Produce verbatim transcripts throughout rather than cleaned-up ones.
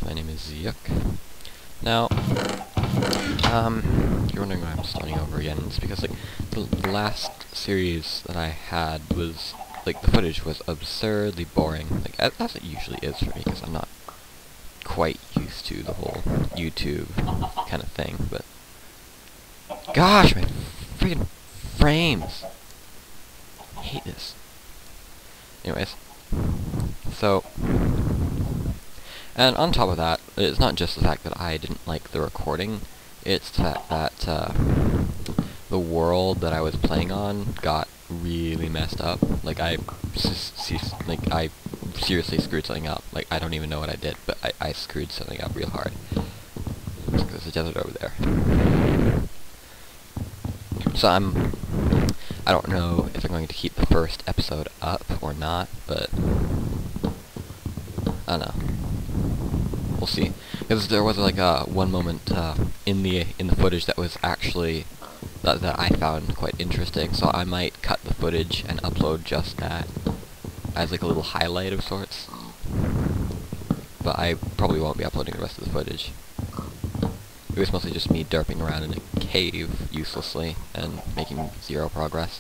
my name is Yuck. Now, um, you're wondering why I'm starting over again. It's because, like, the, the last series that I had was, like, the footage was absurdly boring. Like, as, as it usually is for me, because I'm not quite used to the whole YouTube kind of thing, but... Gosh, my freaking frames! I hate this. Anyways, so... And on top of that, it's not just the fact that I didn't like the recording, it's the fact that uh, the world that I was playing on got really messed up. Like I, like I seriously screwed something up. Like I don't even know what I did, but I, I screwed something up real hard. There's a desert over there. So I'm, I don't know if I'm going to keep the first episode up or not, but I don't know. We'll see, because there was like a one moment uh, in the in the footage that was actually that that I found quite interesting. So I might cut the footage and upload just that as like a little highlight of sorts. But I probably won't be uploading the rest of the footage. It was mostly just me derping around in a cave uselessly and making zero progress.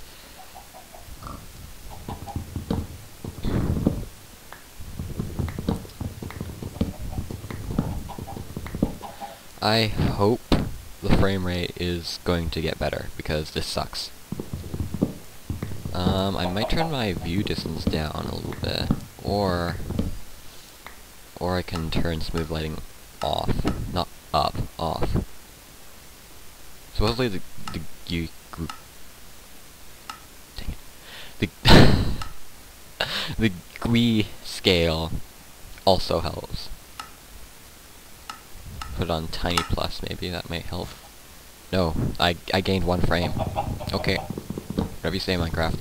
I hope the frame rate is going to get better, because this sucks. Um, I might turn my view distance down a little bit, or or I can turn smooth lighting off, not up, off. Supposedly the the you dang it, the the G U I scale also helps. Put it on tiny plus, maybe that may help. No, I I gained one frame. Okay, whatever you say, Minecraft.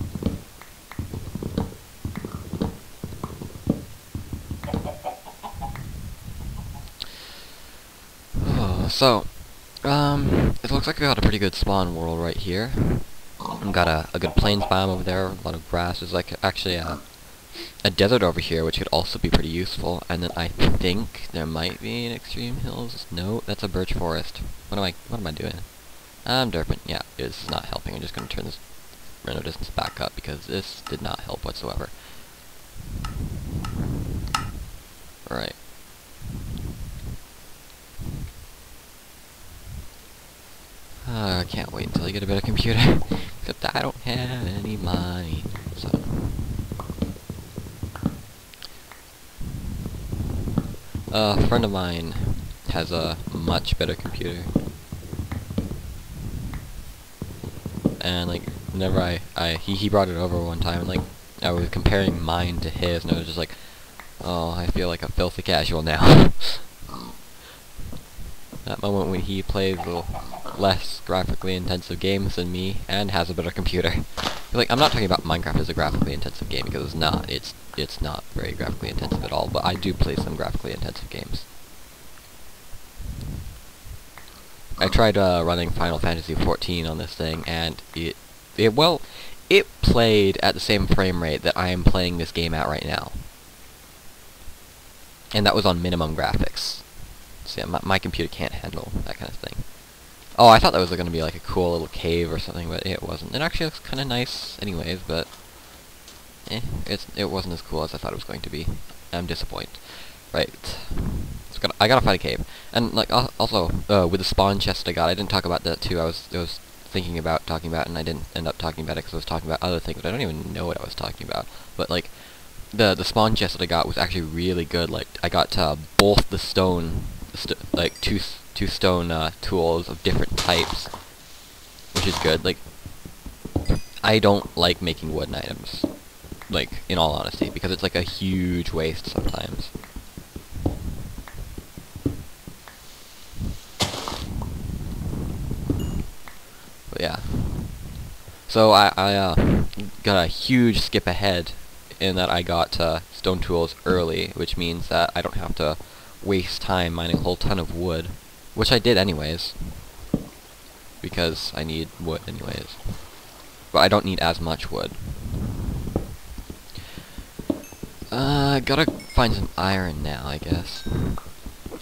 Oh, so, um, it looks like I got a pretty good spawn world right here. I've got a a good plains biome over there, a lot of grass. There's like actually a a desert over here, which could also be pretty useful, and then I think there might be an extreme hills. No, that's a birch forest. What am I, what am I doing? I'm derping. Yeah, this is not helping. I'm just going to turn this render distance back up, because this did not help whatsoever. Alright. Uh, I can't wait until I get a better computer, except I don't have any money, so... Uh, a friend of mine has a much better computer, and like whenever I, I he, he brought it over one time, and like I was comparing mine to his, and I was just like, oh, I feel like a filthy casual now. That moment when he plays the less graphically intensive games than me and has a better computer. Like, I'm not talking about Minecraft as a graphically intensive game, because it's not. It's it's not very graphically intensive at all, but I do play some graphically intensive games. I tried uh, running Final Fantasy fourteen on this thing, and it, it, well, it played at the same frame rate that I am playing this game at right now. And that was on minimum graphics. So yeah, my, my computer can't handle that kind of thing. Oh, I thought that was going to be like a cool little cave or something, but it wasn't. It actually looks kind of nice anyways, but eh, it's, it wasn't as cool as I thought it was going to be. I'm disappointed. Right. So gotta, I gotta find a cave. And like uh, also, uh, with the spawn chest I got, I didn't talk about that too. I was, I was thinking about talking about it, and I didn't end up talking about it because I was talking about other things, but I don't even know what I was talking about. But like, the the spawn chest that I got was actually really good. Like, I got uh, both the stone, st like two two stone uh, tools of different types, which is good. Like, I don't like making wooden items, like, in all honesty, because it's like a huge waste sometimes. But yeah. So I, I uh, got a huge skip ahead in that I got uh, stone tools early, which means that I don't have to waste time mining a whole ton of wood, which I did anyways, because I need wood anyways. But I don't need as much wood. Uh, gotta find some iron now, I guess.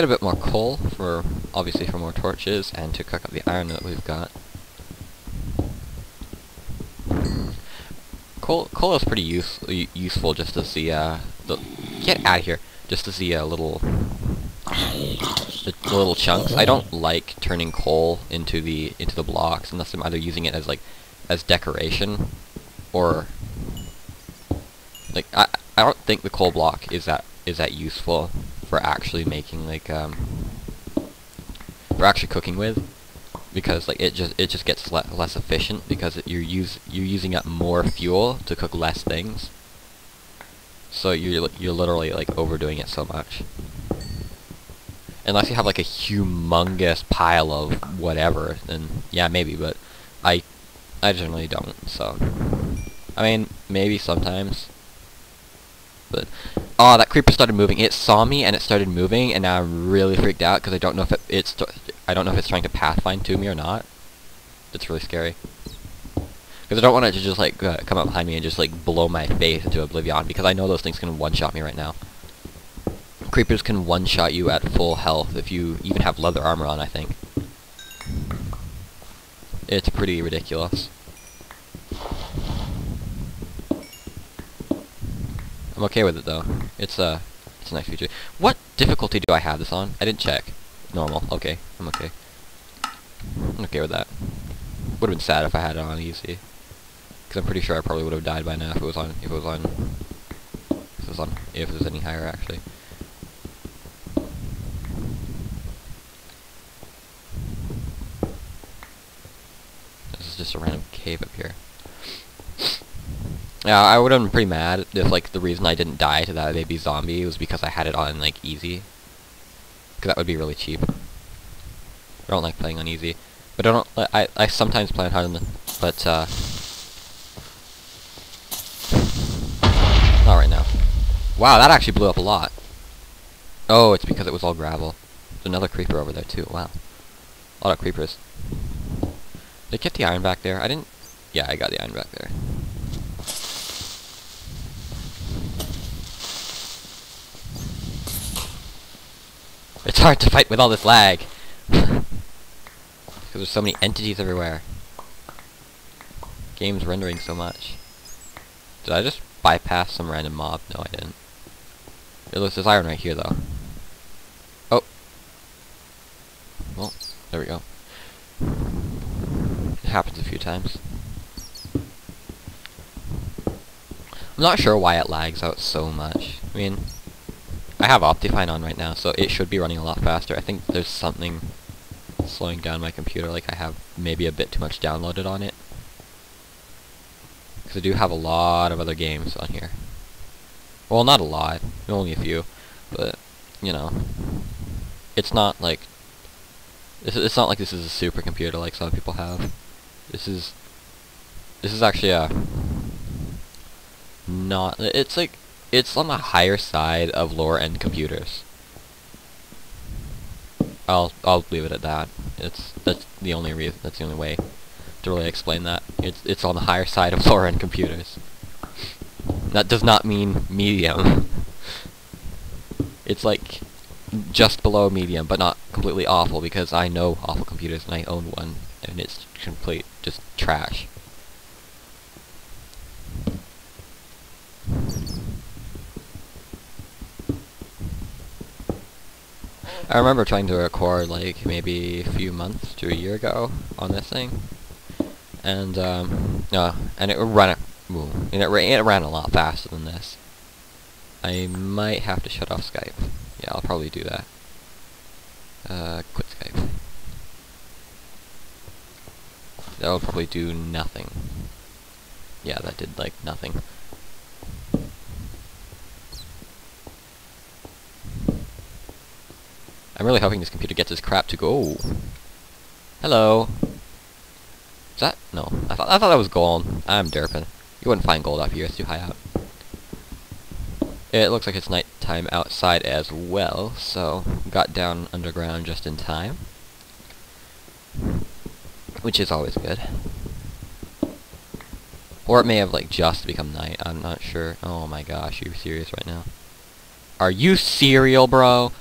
get a bit more coal for, obviously, for more torches and to cook up the iron that we've got. Coal, coal is pretty use, useful just to see, uh, the, get out of here, just to see a uh, little, the, the little chunks. I don't like turning coal into the, into the blocks unless I'm either using it as, like, as decoration, or, like, I, I don't think the coal block is that, is that useful for actually making, like, um, for actually cooking with. Because like it just it just gets le less efficient because it, you're use you're using up more fuel to cook less things. So you're you're literally like overdoing it so much. Unless you have like a humongous pile of whatever, then yeah, maybe. But I I generally don't. So I mean, maybe sometimes. But oh, that creeper started moving. It saw me and it started moving, and now I'm really freaked out because I don't know if it, it's I don't know if it's trying to pathfind to me or not. It's really scary because I don't want it to just like uh, come up behind me and just like blow my face into oblivion, because I know those things can one-shot me right now. Creepers can one-shot you at full health if you even have leather armor on, I think. It's pretty ridiculous. I'm okay with it though. It's a, uh, it's a nice feature. What difficulty do I have this on? I didn't check. Normal. Okay, I'm okay. I'm okay with that. Would have been sad if I had it on easy, because I'm pretty sure I probably would have died by now if it was on. If it was on. If it was on. If it was any higher, actually. This is just a random cave up here. Yeah, I would have been pretty mad if, like, the reason I didn't die to that baby zombie was because I had it on, like, easy. Because that would be really cheap. I don't like playing on easy. But I don't, I, I sometimes play on hard, but, uh... not right now. Wow, that actually blew up a lot. Oh, it's because it was all gravel. There's another creeper over there, too. Wow. A lot of creepers. Did I get the iron back there? I didn't... Yeah, I got the iron back there. It's hard to fight with all this lag. Because there's so many entities everywhere. Game's rendering so much. Did I just bypass some random mob? No, I didn't. It looks there's iron right here, though. Oh. Well, there we go. It happens a few times. I'm not sure why it lags out so much. I mean, I have Optifine on right now, so it should be running a lot faster. I think there's something slowing down my computer, like I have maybe a bit too much downloaded on it. Because I do have a lot of other games on here. Well, not a lot, only a few, but, you know, it's not like, it's, it's not like this is a supercomputer like some people have. This is, this is actually a, not, it's like, it's on the higher side of lower end computers. I'll I'll leave it at that. It's that's the only reason. That's the only way to really explain that. It's it's on the higher side of lower end computers. That does not mean medium. It's like just below medium, but not completely awful, because I know awful computers and I own one, and it's complete just trash. I remember trying to record like maybe a few months to a year ago on this thing, and um, uh, and it ran, ooh, and it, ra it ran a lot faster than this. I might have to shut off Skype. Yeah, I'll probably do that. Uh, quit Skype. That'll probably do nothing. Yeah, that did like nothing. I'm really hoping this computer gets its crap to go. Hello. Is that? No. I thought I thought that was gold. I'm derping. You wouldn't find gold up here. It's too high up. It looks like it's nighttime outside as well, so got down underground just in time, which is always good. Or it may have like just become night. I'm not sure. Oh my gosh, are you serious right now? Are you serial, bro?